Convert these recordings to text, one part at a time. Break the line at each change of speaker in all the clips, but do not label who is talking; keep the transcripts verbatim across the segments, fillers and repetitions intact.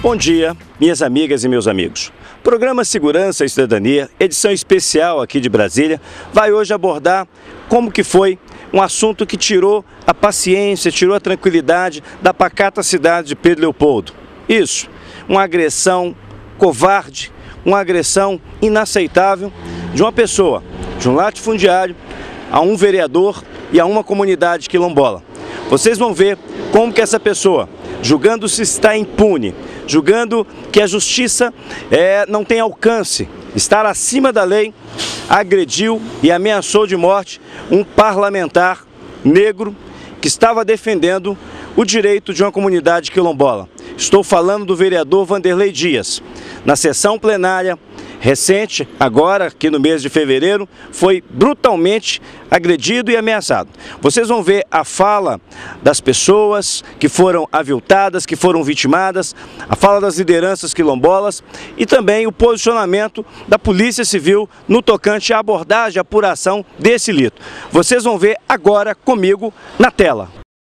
Bom dia, minhas amigas e meus amigos. O programa Segurança e Cidadania, edição especial aqui de Brasília, vai hoje abordar como que foi um assunto que tirou a paciência, tirou a tranquilidade da pacata cidade de Pedro Leopoldo. Isso, uma agressão covarde, uma agressão inaceitável de uma pessoa, de um latifundiário, a um vereador e a uma comunidade quilombola. Vocês vão ver como que essa pessoa, julgando-se estar impune, julgando que a justiça é, não tem alcance, estar acima da lei, agrediu e ameaçou de morte um parlamentar negro que estava defendendo o direito de uma comunidade quilombola. Estou falando do vereador Vanderlei Dias. Na sessão plenária recente, agora aqui no mês de fevereiro, foi brutalmente agredido e ameaçado. Vocês vão ver a fala das pessoas que foram aviltadas, que foram vitimadas, a fala das lideranças quilombolas e também o posicionamento da Polícia Civil no tocante à abordagem, à apuração desse ilícito. Vocês vão ver agora comigo na tela.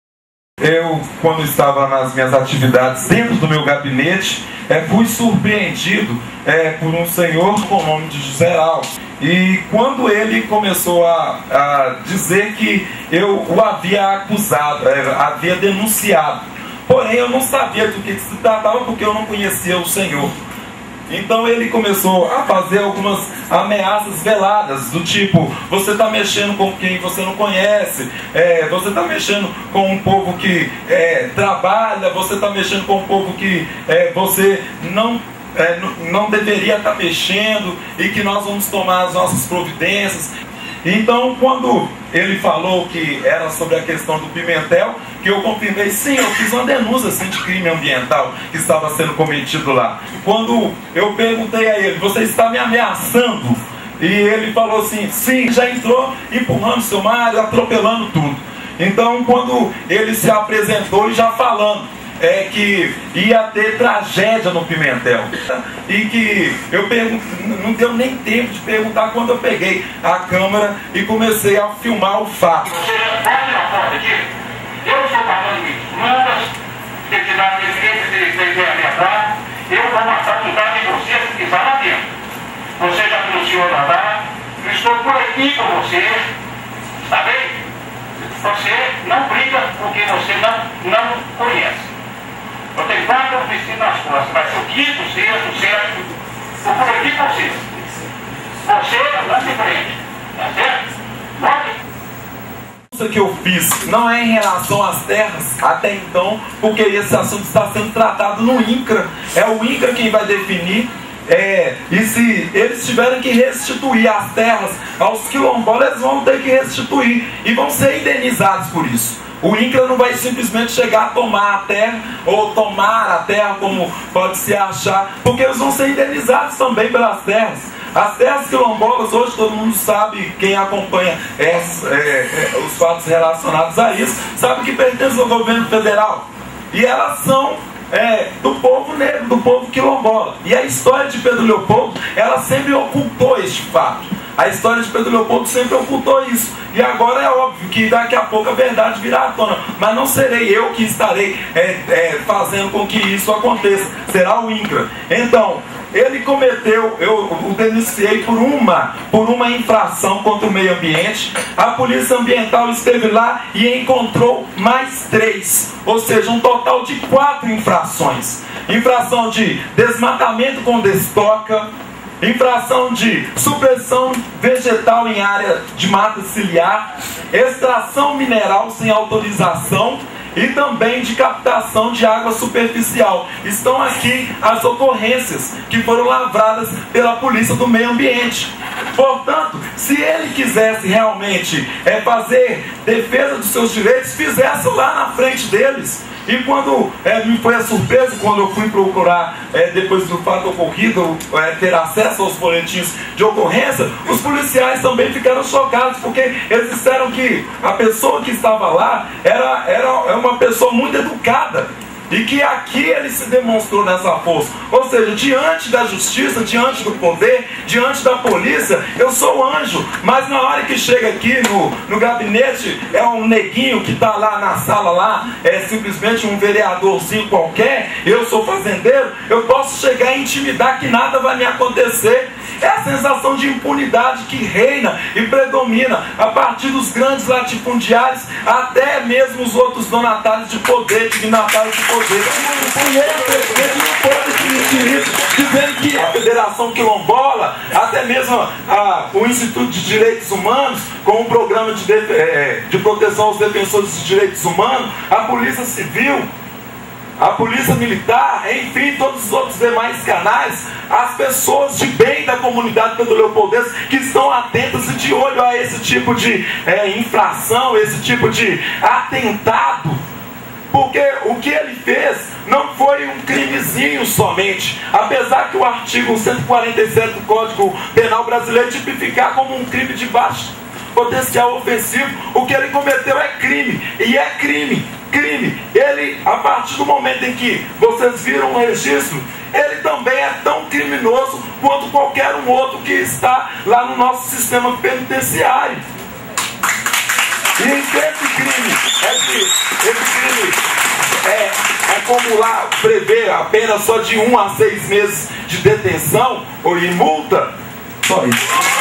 Eu, quando estava nas minhas atividades dentro do meu gabinete, é, fui surpreendido é, por um senhor com o nome de José Alves. E quando ele começou a, a dizer que eu o havia acusado, é, havia denunciado, porém eu não sabia do que se tratava porque eu não conhecia o senhor. Então ele começou a fazer algumas ameaças veladas, do tipo, você está mexendo com quem você não conhece, é, você está mexendo com um povo que é, trabalha, você está mexendo com um povo que é, você não, é, não deveria estar tá mexendo e que nós vamos tomar as nossas providências. Então, quando ele falou que era sobre a questão do Pimentel, que eu confirmei, sim, eu fiz uma denúncia assim, de crime ambiental que estava sendo cometido lá. Quando eu perguntei a ele, você está me ameaçando? E ele falou assim, sim, já entrou empurrando seu Mário, atropelando tudo. Então, quando ele se apresentou e já falando, é que ia ter tragédia no Pimentel e que eu pergunto, não deu nem tempo de perguntar quando eu peguei a câmera e comecei a filmar o fato.
Você pode uma foto aqui? Eu estou falando de plantas, de tirar evidência de ideia ambiental, eu vou matar tudo em você que está lá dentro. Você já denunciou lá, eu estou por aqui com você, está bem? Você não briga porque você não, não conhece. Eu tenho quatro oficinas nas costas, vai ser o quinto, o sexto, o sétimo, eu por aqui com você. Você não se prende, tá certo? Pode?
O que eu fiz não é em relação às terras, até então, porque esse assunto está sendo tratado no INCRA. É o INCRA quem vai definir. É, e se eles tiverem que restituir as terras aos quilombolas, eles vão ter que restituir e vão ser indenizados por isso. O INCRA não vai simplesmente chegar a tomar a terra, ou tomar a terra como pode se achar, porque eles vão ser indenizados também pelas terras. As terras quilombolas, hoje todo mundo sabe, quem acompanha é, é, é, os fatos relacionados a isso, sabe que pertencem ao governo federal. E elas são é, do povo negro, do povo quilombola. E a história de Pedro Leopoldo, ela sempre ocultou este fato. A história de Pedro Leopoldo sempre ocultou isso. E agora é óbvio que daqui a pouco a verdade virá à tona. Mas não serei eu que estarei é, é, fazendo com que isso aconteça. Será o INCRA. Então, ele cometeu, eu o denunciei por uma, por uma infração contra o meio ambiente. A polícia ambiental esteve lá e encontrou mais três. Ou seja, um total de quatro infrações. Infração de desmatamento com destoca, infração de supressão vegetal em área de mata ciliar, extração mineral sem autorização e também de captação de água superficial. Estão aqui as ocorrências que foram lavradas pela Polícia do Meio Ambiente. Portanto, se ele quisesse realmente é, fazer defesa dos seus direitos, fizesse lá na frente deles. E quando é, me foi a surpresa, quando eu fui procurar, é, depois do fato ocorrido, é, ter acesso aos boletins de ocorrência, os policiais também ficaram chocados, porque eles disseram que a pessoa que estava lá era, era uma pessoa muito educada. E que aqui ele se demonstrou nessa força. Ou seja, diante da justiça, diante do poder, diante da polícia, eu sou anjo. Mas na hora que chega aqui no, no gabinete, é um neguinho que está lá na sala lá, é simplesmente um vereadorzinho qualquer, eu sou fazendeiro, eu posso chegar e intimidar que nada vai me acontecer. É a sensação de impunidade que reina e predomina a partir dos grandes latifundiários até mesmo os outros donatários de poder, dignatários de poder. E ele, presidente, não pode admitir isso, dizendo que a Federação Quilombola, até mesmo a, o Instituto de Direitos Humanos, com um programa de, de, de proteção aos defensores de direitos humanos, a Polícia Civil, a Polícia Militar, enfim, todos os outros demais canais, as pessoas de bem da comunidade Pedro Leopoldense que estão atentas e de olho a esse tipo de é, infração, esse tipo de atentado, porque o que ele fez não foi um crimezinho somente, apesar que o artigo cento e quarenta e sete do Código Penal Brasileiro tipificar como um crime de baixo potencial ofensivo, o que ele cometeu é crime, e é crime, crime. Ele, a partir do momento em que vocês viram o registro, ele também é tão criminoso quanto qualquer um outro que está lá no nosso sistema penitenciário. E esse crime, esse, esse crime é, é como lá prevê apenas só de um a seis meses de detenção ou em multa, só isso.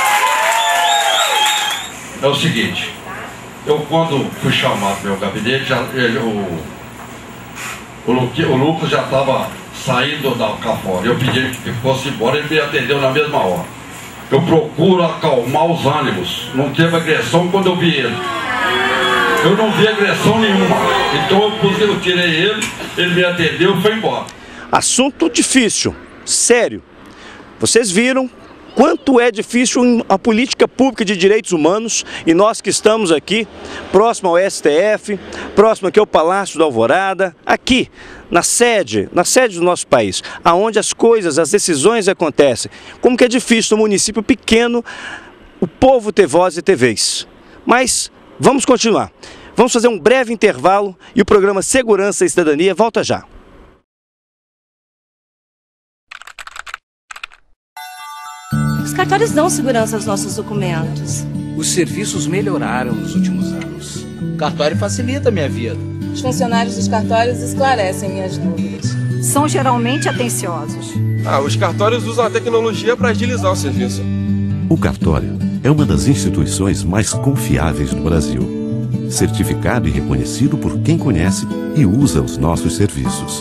É o seguinte, eu quando fui chamado para o meu gabinete, já, ele, o, o, Luque, o Lucas já estava saindo da cá fora. Eu pedi que fosse embora, ele me atendeu na mesma hora. Eu procuro acalmar os ânimos, não teve agressão quando eu vi ele. Eu não vi agressão nenhuma, então eu, pus, eu tirei ele, ele me atendeu e foi embora.
Assunto difícil, sério. Vocês viram quanto é difícil a política pública de direitos humanos, e nós que estamos aqui, próximo ao S T F, próximo aqui ao Palácio da Alvorada, aqui, na sede, na sede do nosso país, aonde as coisas, as decisões acontecem. Como que é difícil no município pequeno o povo ter voz e ter vez. Mas vamos continuar. Vamos fazer um breve intervalo e o programa Segurança e Cidadania volta já.
Os cartórios dão segurança aos nossos documentos.
Os serviços melhoraram nos últimos anos. O cartório facilita a minha vida.
Os funcionários dos cartórios esclarecem minhas dúvidas.
São geralmente atenciosos.
Ah, os cartórios usam a tecnologia para agilizar o serviço.
O cartório é uma das instituições mais confiáveis do Brasil. Certificado e reconhecido por quem conhece e usa os nossos serviços.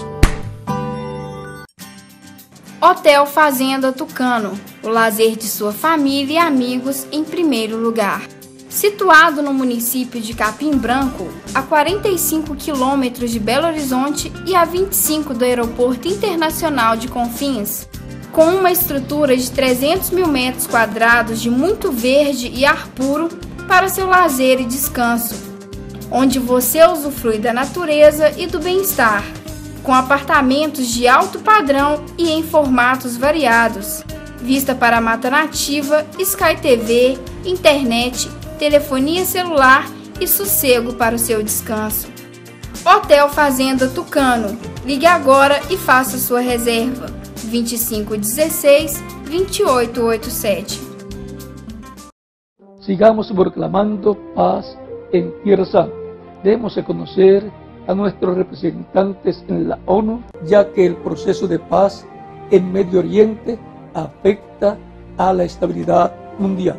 Hotel Fazenda Tucano, o lazer de sua família e amigos em primeiro lugar. Situado no município de Capim Branco, a quarenta e cinco quilômetros de Belo Horizonte e a vinte e cinco do Aeroporto Internacional de Confins, com uma estrutura de trezentos mil metros quadrados de muito verde e ar puro para seu lazer e descanso, onde você usufrui da natureza e do bem-estar, com apartamentos de alto padrão e em formatos variados, vista para a mata nativa, Sky T V, internet, telefonia celular e sossego para o seu descanso. Hotel Fazenda Tucano. Ligue agora e faça sua reserva. vinte e cinco dezesseis, vinte e oito oitenta e sete.
Sigamos proclamando paz en Tierra Santa. Demos a conocer a nuestros representantes en la ONU, ya que el proceso de paz en Medio Oriente afecta a la estabilidad mundial.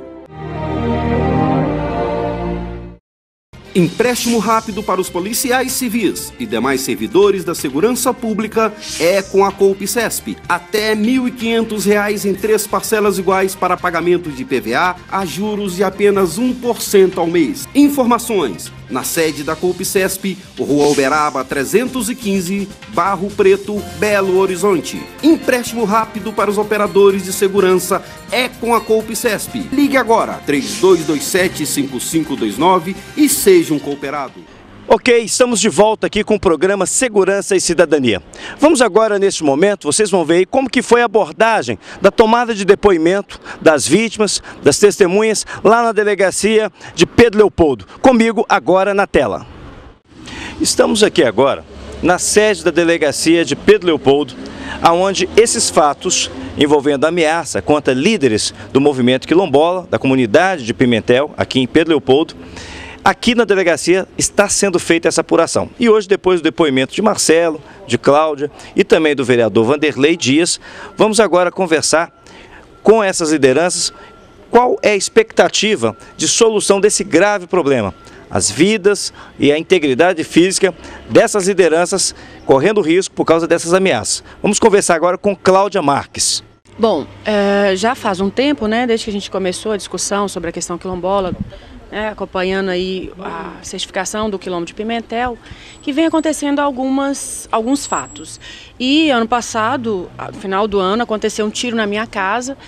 Empréstimo rápido para os policiais civis e demais servidores da segurança pública é com a Colpicesp. Até mil e quinhentos reais em três parcelas iguais para pagamento de I P V A a juros de apenas um por cento ao mês. Informações na sede da Colpicesp, Rua Uberaba trezentos e quinze, Barro Preto, Belo Horizonte. Empréstimo rápido para os operadores de segurança é com a Colpicesp. Ligue agora, três dois dois sete, cinco cinco dois nove e seja um cooperado.
Ok, estamos de volta aqui com o programa Segurança e Cidadania. Vamos agora, neste momento, vocês vão ver aí como que foi a abordagem da tomada de depoimento das vítimas, das testemunhas, lá na delegacia de Pedro Leopoldo. Comigo agora na tela. Estamos aqui agora na sede da delegacia de Pedro Leopoldo, onde esses fatos envolvendo ameaça contra líderes do movimento quilombola, da comunidade de Pimentel, aqui em Pedro Leopoldo, aqui na delegacia está sendo feita essa apuração. E hoje, depois do depoimento de Marcelo, de Cláudia e também do vereador Vanderlei Dias, vamos agora conversar com essas lideranças qual é a expectativa de solução desse grave problema. As vidas e a integridade física dessas lideranças correndo risco por causa dessas ameaças. Vamos conversar agora com Cláudia Marques.
Bom, é, já faz um tempo, né, desde que a gente começou a discussão sobre a questão quilombola, né, acompanhando aí a certificação do quilombo de Pimentel, que vem acontecendo algumas, alguns fatos. E ano passado, no final do ano, aconteceu um tiro na minha casa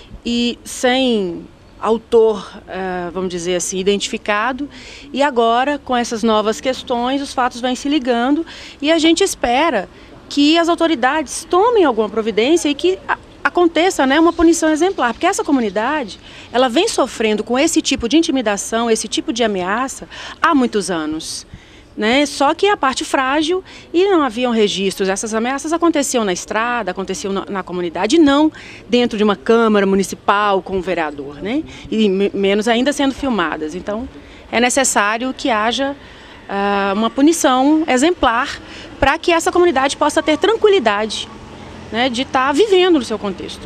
e sem autor, uh, vamos dizer assim, identificado, e agora com essas novas questões os fatos vêm se ligando e a gente espera que as autoridades tomem alguma providência e que a, aconteça, né, uma punição exemplar, porque essa comunidade ela vem sofrendo com esse tipo de intimidação, esse tipo de ameaça há muitos anos. Né? Só que a parte frágil e não haviam registros. Essas ameaças aconteciam na estrada, aconteciam na, na comunidade, não dentro de uma Câmara Municipal com um vereador, né? E menos ainda sendo filmadas. Então é necessário que haja uh, uma punição exemplar para que essa comunidade possa ter tranquilidade, né, de estar vivendo no seu contexto.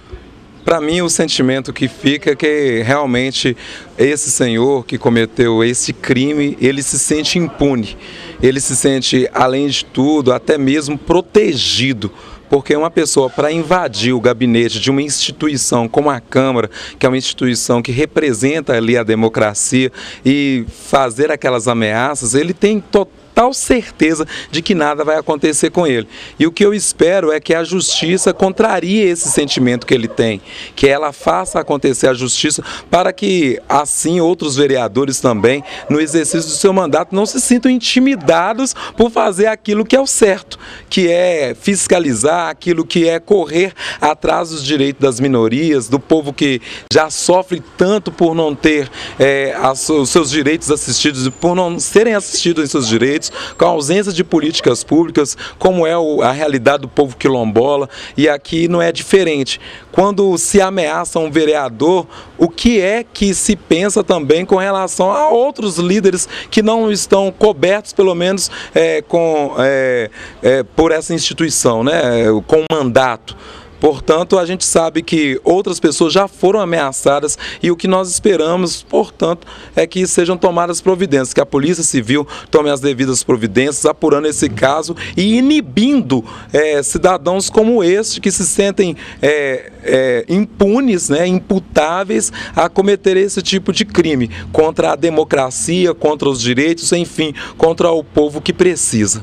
Para mim, o sentimento que fica é que realmente esse senhor que cometeu esse crime, ele se sente impune, ele se sente, além de tudo, até mesmo protegido. Porque uma pessoa, para invadir o gabinete de uma instituição como a Câmara, que é uma instituição que representa ali a democracia, e fazer aquelas ameaças, ele tem total tal certeza de que nada vai acontecer com ele. E o que eu espero é que a justiça contrarie esse sentimento que ele tem, que ela faça acontecer a justiça para que assim outros vereadores também, no exercício do seu mandato, não se sintam intimidados por fazer aquilo que é o certo, que é fiscalizar, aquilo que é correr atrás dos direitos das minorias, do povo que já sofre tanto por não ter é, os seus direitos assistidos, por não serem assistidos em seus direitos, com a ausência de políticas públicas, como é a realidade do povo quilombola, e aqui não é diferente. Quando se ameaça um vereador, o que é que se pensa também com relação a outros líderes que não estão cobertos, pelo menos, é, com, é, é, por essa instituição, né, com o mandato? Portanto, a gente sabe que outras pessoas já foram ameaçadas e o que nós esperamos, portanto, é que sejam tomadas providências, que a Polícia Civil tome as devidas providências, apurando esse caso e inibindo é, cidadãos como este que se sentem é, é, impunes, né, imputáveis a cometer esse tipo de crime contra a democracia, contra os direitos, enfim, contra o povo que precisa.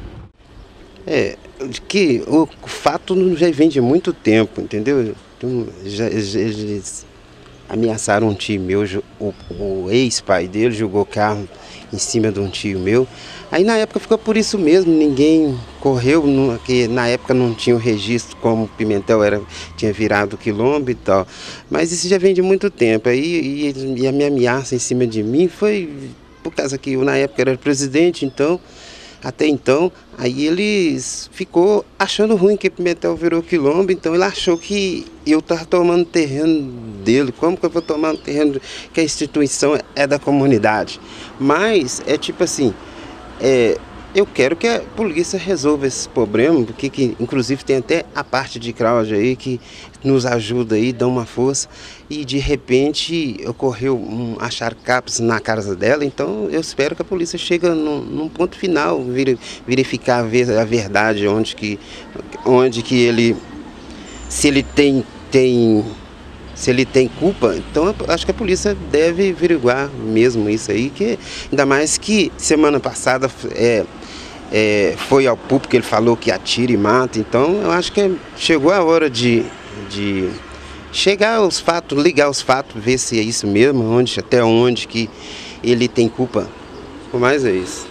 É, que o fato já vem de muito tempo, entendeu? Então, já, eles ameaçaram um tio meu, o, o ex-pai dele jogou carro em cima de um tio meu. Aí na época ficou por isso mesmo, ninguém correu, porque na época não tinha o registro como Pimentel era, tinha virado quilombo e tal. Mas isso já vem de muito tempo. Aí, e, e a minha ameaça em cima de mim foi por causa que eu na época era presidente, então... Até então, aí ele ficou achando ruim que Pimentel virou quilombo, então ele achou que eu estava tomando terreno dele. Como que eu vou tomar um terreno que a instituição é da comunidade? Mas é tipo assim, é, eu quero que a polícia resolva esse problema, porque que, inclusive tem até a parte de Cláudia aí que nos ajuda aí, dá uma força, e de repente ocorreu um achar capos na casa dela, então eu espero que a polícia chegue num, num ponto final, verificar a verdade, onde que, onde que ele, se ele tem, tem, se ele tem culpa, então acho que a polícia deve averiguar mesmo isso aí, que ainda mais que semana passada é, é, foi ao público que ele falou que atira e mata, então eu acho que chegou a hora de, de chegar aos fatos, ligar os fatos, ver se é isso mesmo, onde, até onde que ele tem culpa. Por mais é isso.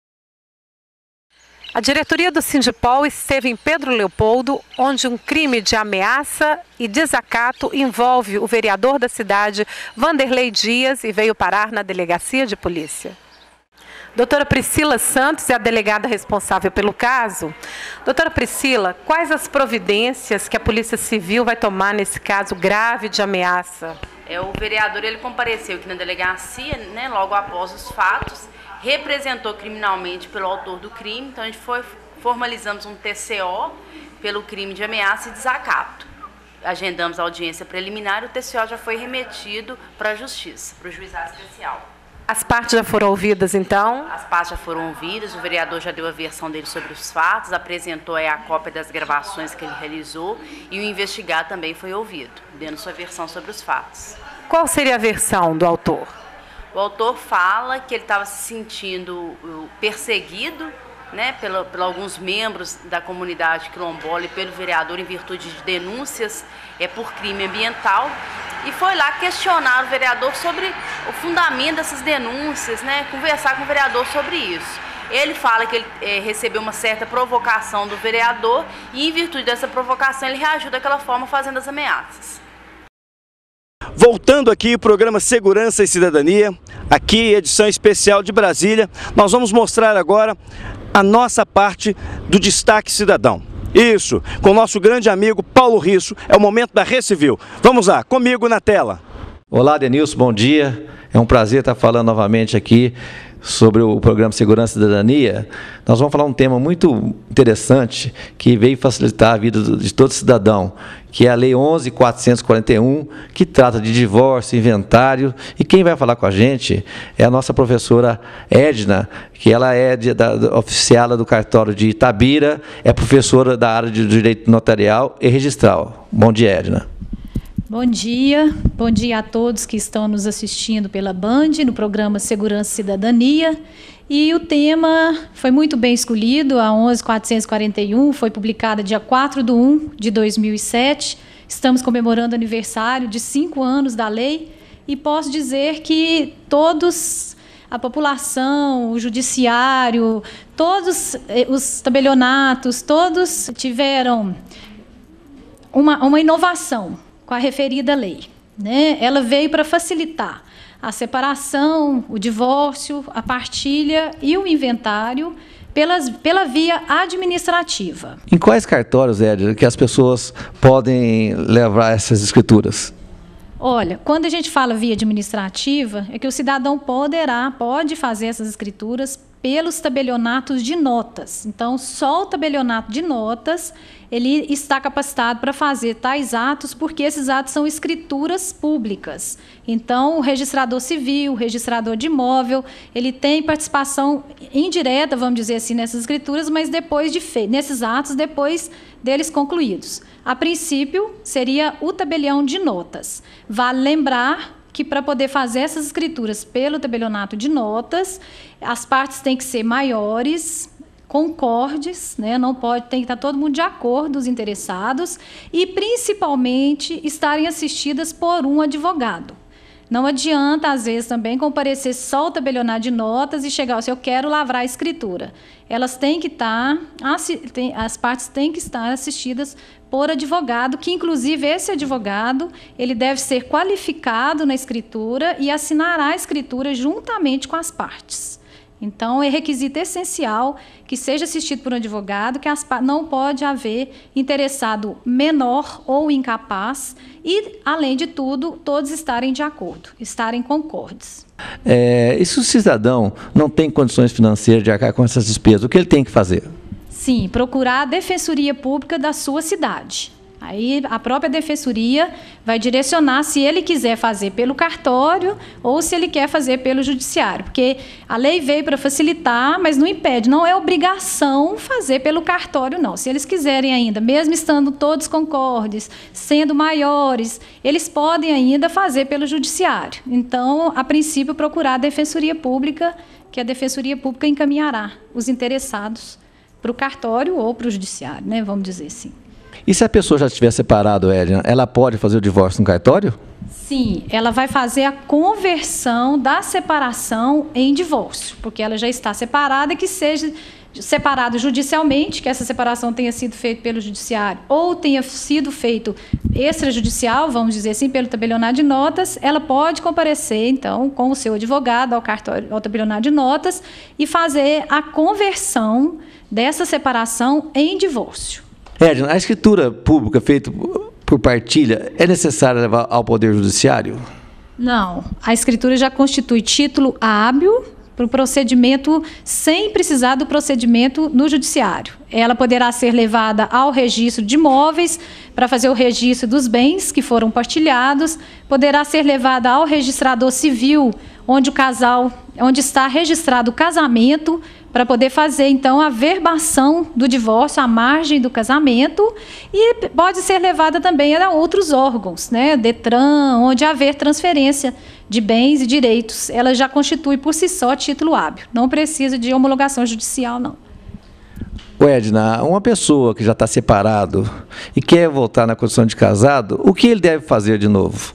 A diretoria do Sindipol esteve em Pedro Leopoldo, onde um crime de ameaça e desacato envolve o vereador da cidade, Vanderlei Dias, e veio parar na delegacia de polícia. Doutora Priscila Santos é a delegada responsável pelo caso. Doutora Priscila, quais as providências que a Polícia Civil vai tomar nesse caso grave de ameaça?
É, o vereador ele compareceu aqui na delegacia, né, logo após os fatos, representou criminalmente pelo autor do crime, então a gente foi, formalizamos um T C O pelo crime de ameaça e desacato. Agendamos a audiência preliminar e o T C O já foi remetido para a Justiça, para o Juizado Especial.
As partes já foram ouvidas, então?
As partes já foram ouvidas, o vereador já deu a versão dele sobre os fatos, apresentou aí a cópia das gravações que ele realizou e o investigado também foi ouvido, dando sua versão sobre os fatos.
Qual seria a versão do autor?
O autor fala que ele estava se sentindo perseguido, né, pelo, pelo alguns membros da comunidade quilombola e pelo vereador em virtude de denúncias é, por crime ambiental, e foi lá questionar o vereador sobre o fundamento dessas denúncias, né, conversar com o vereador sobre isso. Ele fala que ele é, recebeu uma certa provocação do vereador e, em virtude dessa provocação, ele reagiu daquela forma fazendo as ameaças.
Voltando aqui, o programa Segurança e Cidadania, aqui edição especial de Brasília, nós vamos mostrar agora a nossa parte do Destaque Cidadão. Isso, com o nosso grande amigo Paulo Risso, é o momento da Recivil. Vamos lá, comigo na tela.
Olá, Denilson, bom dia. É um prazer estar falando novamente aqui sobre o programa Segurança e Cidadania. Nós vamos falar um tema muito interessante que veio facilitar a vida de todo cidadão, que é a Lei onze mil quatrocentos e quarenta e um, que trata de divórcio, inventário, e quem vai falar com a gente é a nossa professora Edna, que ela é de, da, oficiala do cartório de Itabira, é professora da área de Direito Notarial e Registral. Bom dia, Edna.
Bom dia, bom dia a todos que estão nos assistindo pela Band, no programa Segurança e Cidadania. E o tema foi muito bem escolhido, a onze mil quatrocentos e quarenta e um, foi publicada dia quatro de um de dois mil e sete. Estamos comemorando o aniversário de cinco anos da lei e posso dizer que todos, a população, o judiciário, todos os tabelionatos, todos tiveram uma, uma inovação com a referida lei, né? Ela veio para facilitar a separação, o divórcio, a partilha e o inventário pelas, pela via administrativa.
Em quais cartórios, Edna, que as pessoas podem levar essas escrituras?
Olha, quando a gente fala via administrativa, é que o cidadão poderá, pode fazer essas escrituras pelos tabelionatos de notas. Então, só o tabelionato de notas, ele está capacitado para fazer tais atos, porque esses atos são escrituras públicas. Então, o registrador civil, o registrador de imóvel, ele tem participação indireta, vamos dizer assim, nessas escrituras, mas depois de fe... nesses atos, depois deles concluídos. A princípio, seria o tabelião de notas. Vale lembrar que para poder fazer essas escrituras pelo tabelionato de notas, as partes têm que ser maiores, concordes, né? Não pode, tem que estar todo mundo de acordo, os interessados, e principalmente estarem assistidas por um advogado. Não adianta, às vezes, também comparecer só o tabelionato de notas e chegar assim, eu quero lavrar a escritura. Elas têm que estar, as partes têm que estar assistidas por advogado, que inclusive esse advogado, ele deve ser qualificado na escritura e assinará a escritura juntamente com as partes. Então, é requisito essencial que seja assistido por um advogado, que as, não pode haver interessado menor ou incapaz e, além de tudo, todos estarem de acordo, estarem concordes.
É, e se o cidadão não tem condições financeiras de arcar com essas despesas, o que ele tem que fazer?
Sim, procurar a defensoria pública da sua cidade. Aí a própria defensoria vai direcionar se ele quiser fazer pelo cartório ou se ele quer fazer pelo judiciário, porque a lei veio para facilitar, mas não impede, não é obrigação fazer pelo cartório, não. Se eles quiserem ainda, mesmo estando todos concordes, sendo maiores, eles podem ainda fazer pelo judiciário. Então, a princípio, procurar a defensoria pública, que a defensoria pública encaminhará os interessados para o cartório ou para o judiciário, né? Vamos dizer assim.
E se a pessoa já estiver separada, Edna, ela pode fazer o divórcio no cartório?
Sim, ela vai fazer a conversão da separação em divórcio, porque ela já está separada, que seja separado judicialmente, que essa separação tenha sido feita pelo judiciário, ou tenha sido feito extrajudicial, vamos dizer assim, pelo tabelionato de notas, ela pode comparecer, então, com o seu advogado ao cartório, ao tabelionato de notas e fazer a conversão dessa separação em divórcio.
Edna, a escritura pública feita por partilha é necessária levar ao Poder Judiciário?
Não, a escritura já constitui título hábil para o procedimento sem precisar do procedimento no judiciário. Ela poderá ser levada ao registro de imóveis para fazer o registro dos bens que foram partilhados, poderá ser levada ao registrador civil, onde o casal, onde está registrado o casamento, para poder fazer, então, a verbação do divórcio à margem do casamento, e pode ser levada também a outros órgãos, né, Detran, onde haver transferência de bens e direitos. Ela já constitui por si só título hábil, não precisa de homologação judicial, não.
Edna, uma pessoa que já está separado e quer voltar na condição de casado, o que ele deve fazer de novo?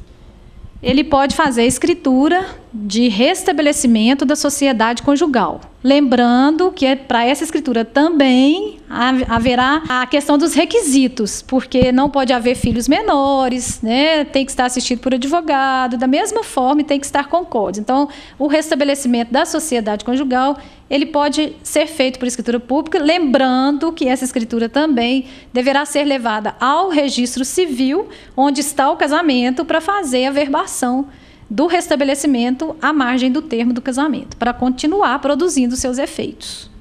Ele pode fazer a escritura de restabelecimento da sociedade conjugal. Lembrando que para essa escritura também haverá a questão dos requisitos, porque não pode haver filhos menores, né? Tem que estar assistido por advogado, da mesma forma tem que estar concorde. Então, o restabelecimento da sociedade conjugal, ele pode ser feito por escritura pública, lembrando que essa escritura também deverá ser levada ao registro civil, onde está o casamento, para fazer a verbação do restabelecimento à margem do termo do casamento, para continuar produzindo seus efeitos.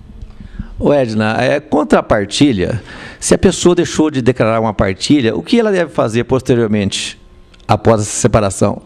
Ô Edna, é, contra a partilha, se a pessoa deixou de declarar uma partilha, o que ela deve fazer posteriormente, após essa separação?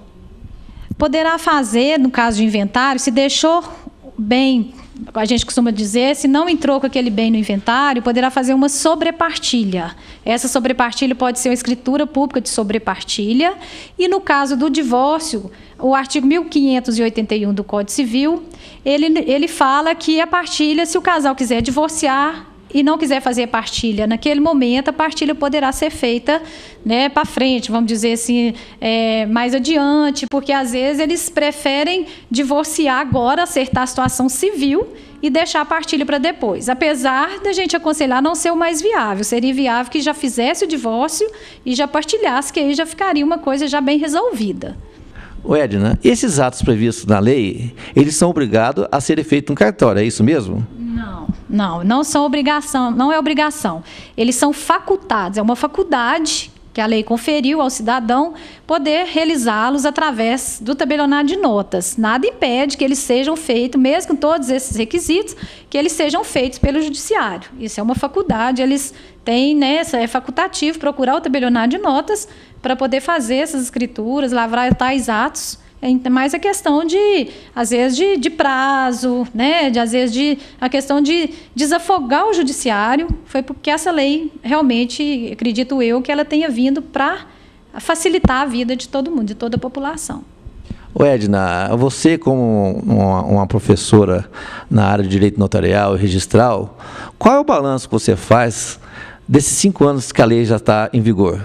Poderá fazer, no caso de inventário, se deixou bem, a gente costuma dizer, se não entrou com aquele bem no inventário, poderá fazer uma sobrepartilha. Essa sobrepartilha pode ser uma escritura pública de sobrepartilha, e no caso do divórcio, o artigo mil quinhentos e oitenta e um do Código Civil, ele, ele fala que a partilha, se o casal quiser divorciar e não quiser fazer partilha naquele momento, a partilha poderá ser feita, né, para frente, vamos dizer assim, é, mais adiante, porque às vezes eles preferem divorciar agora, acertar a situação civil e deixar a partilha para depois. Apesar da gente aconselhar não ser o mais viável, seria viável que já fizesse o divórcio e já partilhasse, que aí já ficaria uma coisa já bem resolvida.
Ô Edna, esses atos previstos na lei, eles são obrigados a serem feitos no cartório, é isso mesmo?
Não, não, não são obrigação, não é obrigação. Eles são facultados, é uma faculdade que a lei conferiu ao cidadão poder realizá-los através do tabelionato de notas. Nada impede que eles sejam feitos, mesmo com todos esses requisitos, que eles sejam feitos pelo judiciário. Isso é uma faculdade, eles têm, né, é facultativo procurar o tabelionato de notas para poder fazer essas escrituras, lavrar tais atos. É mais a questão de, às vezes, de, de prazo, né? de, às vezes, de, a questão de desafogar o judiciário. Foi porque essa lei, realmente, acredito eu, que ela tenha vindo para facilitar a vida de todo mundo, de toda a população.
Ô Edna, você como uma, uma professora na área de direito notarial e registral, qual é o balanço que você faz desses cinco anos que a lei já está em vigor?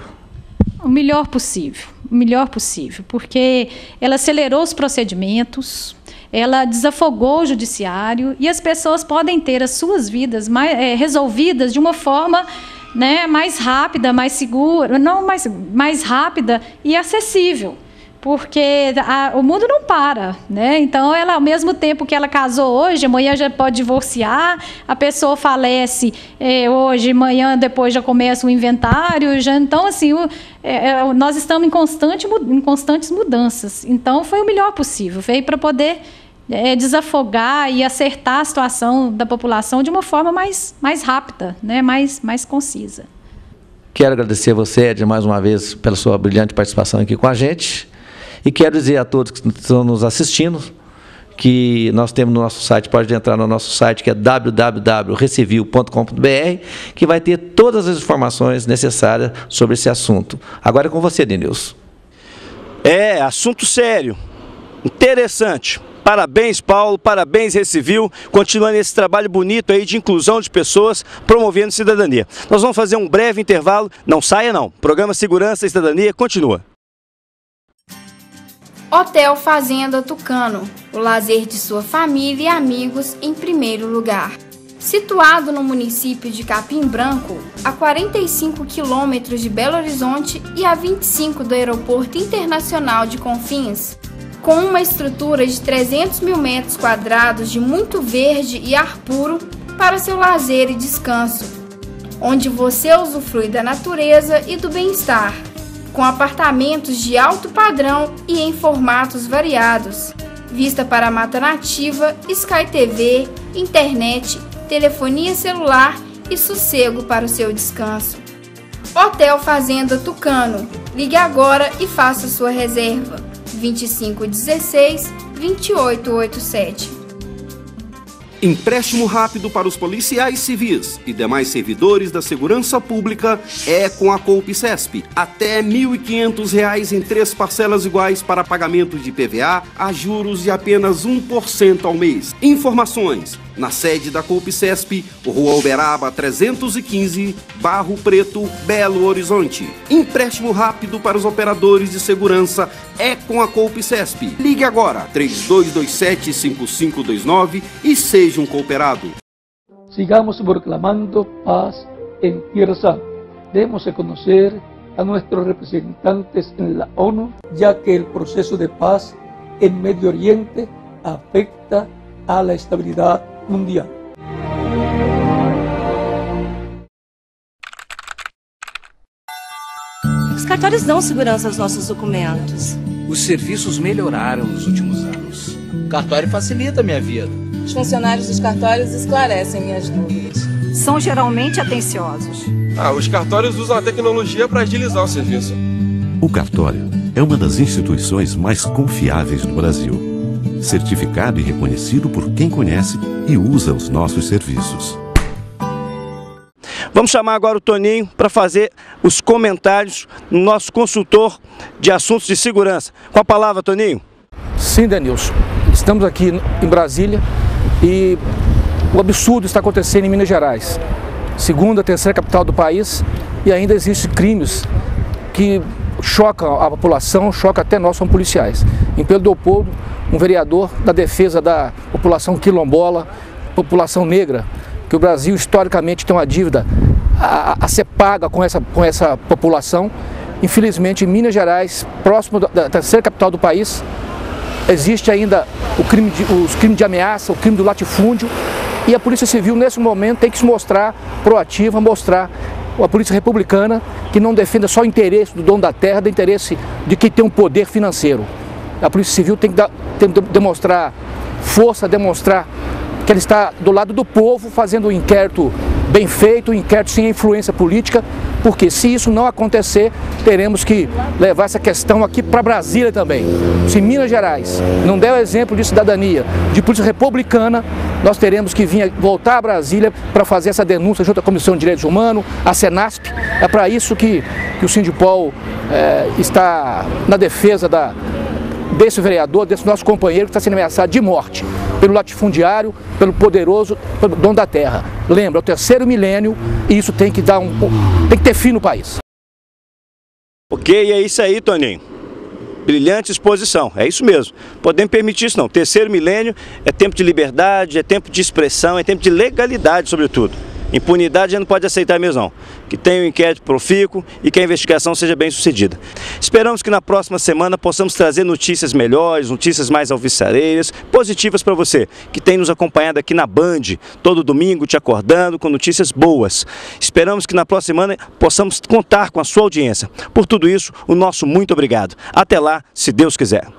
O melhor possível, o melhor possível, porque ela acelerou os procedimentos, ela desafogou o judiciário e as pessoas podem ter as suas vidas mais, é, resolvidas de uma forma, né, mais rápida, mais segura, não mais, mais rápida e acessível. Porque a, o mundo não para, né? Então, ela, ao mesmo tempo que ela casou hoje, amanhã já pode divorciar, a pessoa falece é, hoje, amanhã depois já começa o inventário. Já, então, assim, o, é, nós estamos em, constante, em constantes mudanças. Então, foi o melhor possível. Veio para poder é, desafogar e acertar a situação da população de uma forma mais, mais rápida, né? mais, mais concisa.
Quero agradecer a você, Edna, mais uma vez, pela sua brilhante participação aqui com a gente. E quero dizer a todos que estão nos assistindo que nós temos no nosso site, pode entrar no nosso site, que é w w w ponto recivil ponto com ponto b r, que vai ter todas as informações necessárias sobre esse assunto. Agora é com você, Denilson.
É, assunto sério, interessante. Parabéns, Paulo, parabéns, Recivil, continuando esse trabalho bonito aí de inclusão de pessoas, promovendo cidadania. Nós vamos fazer um breve intervalo, não saia não, programa Segurança e Cidadania continua.
Hotel Fazenda Tucano, o lazer de sua família e amigos em primeiro lugar. Situado no município de Capim Branco, a quarenta e cinco quilômetros de Belo Horizonte e a vinte e cinco do Aeroporto Internacional de Confins, com uma estrutura de trezentos mil metros quadrados de muito verde e ar puro para seu lazer e descanso, onde você usufrui da natureza e do bem-estar, com apartamentos de alto padrão e em formatos variados, vista para a mata nativa, Sky T V, internet, telefonia celular e sossego para o seu descanso. Hotel Fazenda Tucano. Ligue agora e faça sua reserva. vinte e cinco dezesseis, vinte e oito oitenta e sete.
Empréstimo rápido para os policiais civis e demais servidores da segurança pública é com a Colpicesp. Até mil e quinhentos reais em três parcelas iguais para pagamento de I P V A a juros de apenas um por cento ao mês. Informações na sede da Colpicesp, Rua Uberaba trezentos e quinze, Barro Preto, Belo Horizonte. Empréstimo rápido para os operadores de segurança é com a Colpicesp. Ligue agora, três dois dois sete, cinco cinco dois nove e seja um cooperado.
Sigamos proclamando paz en Tierra Santa. Demos a conocer a nuestros representantes en la ONU, ya que el proceso de paz en Medio Oriente afecta a la estabilidad mundial.
Os cartórios dão segurança aos nossos documentos.
Os serviços melhoraram nos últimos anos. O cartório facilita a minha vida.
Os funcionários dos cartórios esclarecem minhas dúvidas.
São geralmente atenciosos.
Ah, os cartórios usam a tecnologia para agilizar o serviço.
O cartório é uma das instituições mais confiáveis do Brasil. Certificado e reconhecido por quem conhece e usa os nossos serviços.
Vamos chamar agora o Toninho para fazer os comentários no nosso consultor de assuntos de segurança. Com a palavra, Toninho.
Sim, Denilson. Estamos aqui em Brasília e o absurdo está acontecendo em Minas Gerais. Segunda, terceira capital do país, e ainda existem crimes que chocam a população, chocam até nós como policiais. Em Pedro Leopoldo, um vereador da defesa da população quilombola, população negra, que o Brasil historicamente tem uma dívida a, a ser paga com essa, com essa população. Infelizmente, em Minas Gerais, próximo da, da terceira capital do país, existe ainda o crime de, os crimes de ameaça, o crime do latifúndio, e a Polícia Civil, nesse momento, tem que se mostrar proativa, mostrar a Polícia Republicana que não defenda só o interesse do dono da terra, do interesse de quem tem um poder financeiro. A Polícia Civil tem que, dar, tem que demonstrar força, demonstrar que ela está do lado do povo, fazendo um inquérito bem feito, um inquérito sem influência política, porque se isso não acontecer, teremos que levar essa questão aqui para Brasília também. Se Minas Gerais não der o exemplo de cidadania, de polícia republicana, nós teremos que vir voltar a Brasília para fazer essa denúncia junto à Comissão de Direitos Humanos, a Senasp. É para isso que, que o Sindipol é, está na defesa da, desse vereador, desse nosso companheiro que está sendo ameaçado de morte pelo latifundiário, pelo poderoso, pelo dono da terra. Lembra, é o terceiro milênio e isso tem que dar um, tem que ter fim no país.
Ok, é isso aí, Toninho. Brilhante exposição, é isso mesmo. Podemos permitir isso não. Terceiro milênio é tempo de liberdade, é tempo de expressão, é tempo de legalidade, sobretudo. Impunidade a gente não pode aceitar mesmo não. Que tenha um inquérito profícuo e que a investigação seja bem sucedida. Esperamos que na próxima semana possamos trazer notícias melhores, notícias mais alvissareiras, positivas para você, que tem nos acompanhado aqui na Band, todo domingo te acordando com notícias boas. Esperamos que na próxima semana possamos contar com a sua audiência. Por tudo isso, o nosso muito obrigado. Até lá, se Deus quiser.